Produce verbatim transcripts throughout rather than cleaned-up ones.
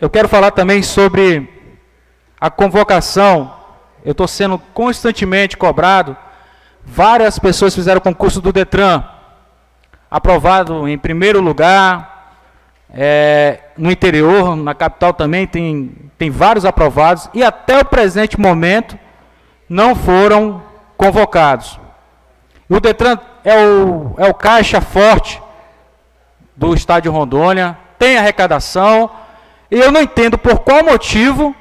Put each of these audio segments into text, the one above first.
Eu quero falar também sobre a convocação. Eu estou sendo constantemente cobrado. Várias pessoas fizeram o concurso do Detran, aprovado em primeiro lugar, é, no interior, na capital também, tem, tem vários aprovados, e até o presente momento não foram convocados. O Detran é o, é o caixa forte do estado de Rondônia, tem arrecadação, e eu não entendo por qual motivo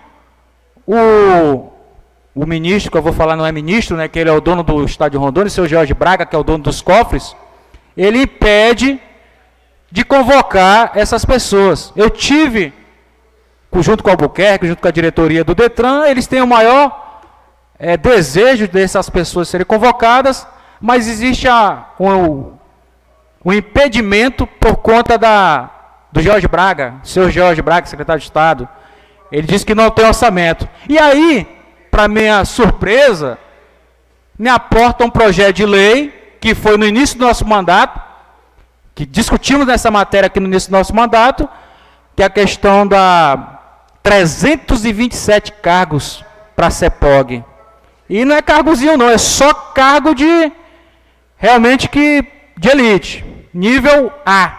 o... O ministro, que eu vou falar não é ministro, né, que ele é o dono do estado de Rondônia, o seu Jorge Braga, que é o dono dos cofres, ele impede de convocar essas pessoas. Eu tive, junto com o Albuquerque, junto com a diretoria do Detran, eles têm o maior é, desejo dessas pessoas serem convocadas, mas existe a, um, um impedimento por conta da, do Jorge Braga, o seu Jorge Braga, secretário de Estado. Ele disse que não tem orçamento. E aí, para minha surpresa, me aporta um projeto de lei, que foi no início do nosso mandato, que discutimos nessa matéria aqui no início do nosso mandato, que é a questão da trezentos e vinte e sete cargos para a CEPOG. E não é cargozinho não, é só cargo de, realmente, que, de elite, nível A.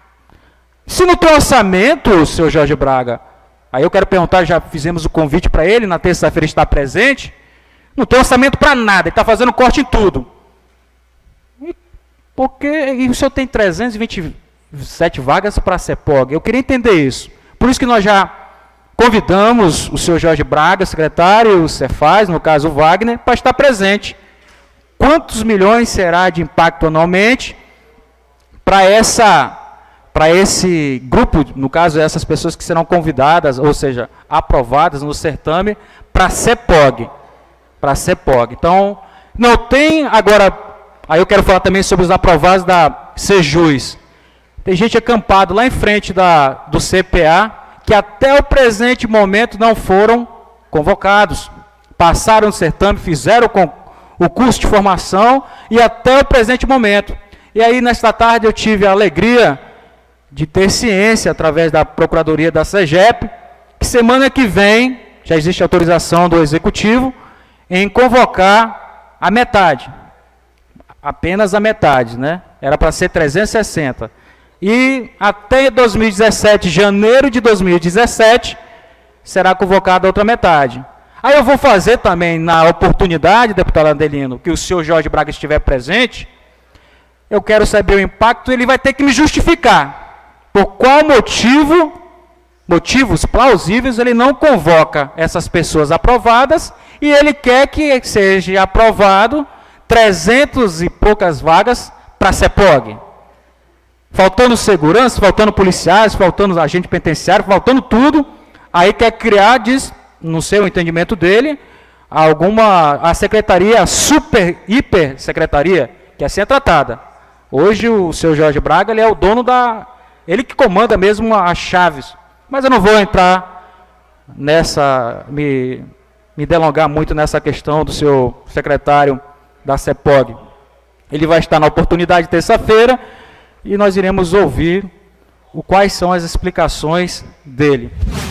Se não tem orçamento, seu Jorge Braga, aí eu quero perguntar, já fizemos o convite para ele, na terça-feira está presente, não tem orçamento para nada, ele está fazendo corte em tudo. E, porque, e o senhor tem trezentas e vinte e sete vagas para a CEPOG, eu queria entender isso. Por isso que nós já convidamos o senhor Jorge Braga, secretário, o Cefaz, no caso o Wagner, para estar presente. Quantos milhões será de impacto anualmente para essa... para esse grupo, no caso, essas pessoas que serão convidadas, ou seja, aprovadas no certame, para a CEPOG. Para a CEPOG. Então, não tem, agora, aí eu quero falar também sobre os aprovados da Sejus. Tem gente acampada lá em frente da, do C P A, que até o presente momento não foram convocados. Passaram no certame, fizeram o curso de formação, e até o presente momento. E aí, nesta tarde, eu tive a alegria de ter ciência, através da Procuradoria da SEGEP, que semana que vem, já existe autorização do Executivo, em convocar a metade. Apenas a metade, né? Era para ser trezentos e sessenta. E até dois mil e dezessete, janeiro de dois mil e dezessete, será convocada a outra metade. Aí eu vou fazer também, na oportunidade, deputado Adelino, que o senhor Jorge Braga estiver presente, eu quero saber o impacto, ele vai ter que me justificar. Por qual motivo, motivos plausíveis, ele não convoca essas pessoas aprovadas e ele quer que seja aprovado trezentas e poucas vagas para a CEPOG. Faltando segurança, faltando policiais, faltando agente penitenciário, faltando tudo, aí quer criar, diz, no seu entendimento dele, alguma, a secretaria, a super, hiper secretaria, que assim é tratada. Hoje o seu Jorge Braga, ele é o dono da... Ele que comanda mesmo as chaves. Mas eu não vou entrar nessa, me, me delongar muito nessa questão do seu secretário da CEPOG. Ele vai estar na oportunidade terça-feira e nós iremos ouvir o, quais são as explicações dele.